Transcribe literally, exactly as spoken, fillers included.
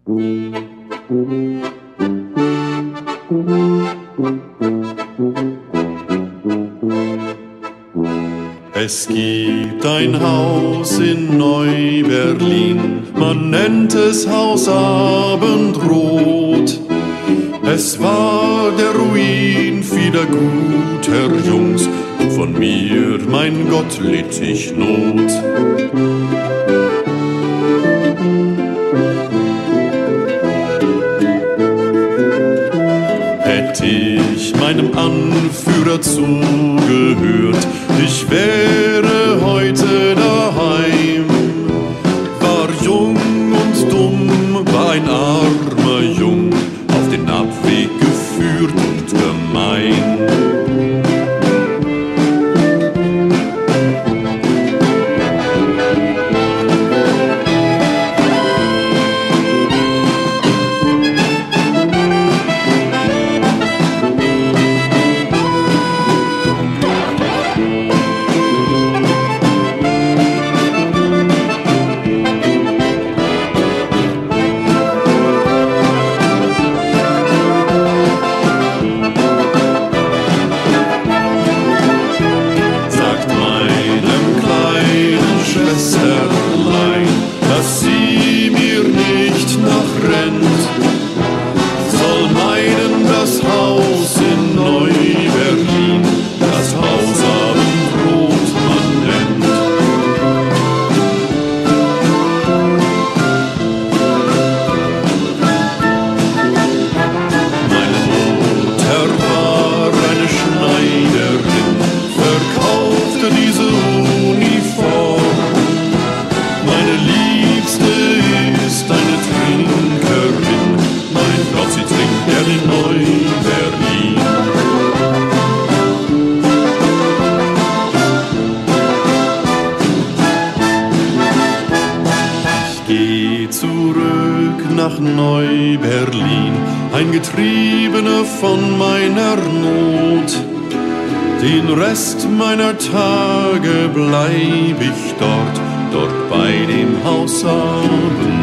Es gibt ein Haus in Neu-Berlin, man nennt es Haus Abendrot. Es war der Ruin vieler guter Jungs, von mir, mein Gott, litt ich Not. Hätt ich meinem Anführer zugehört, ich wäre heute daheim. War jung und dumm, war ein armer Jung, auf den Abweg geführt und gemein. Dass sie mir nicht nachrennt, soll meinen das Haus in Neu-Berlin, das Haus Abendrot man nennt. Meine Mutter war eine Schneiderin, verkaufte diese Uniform. Meine Liebste ist eine Trinkerin, mein Gott, sie trinkt gern in Neu-Berlin. Ich geh zurück nach Neu-Berlin, ein Getriebener von meiner Not. Den Rest meiner Tage bleib ich dort, dort bei dem Haus Abendrot.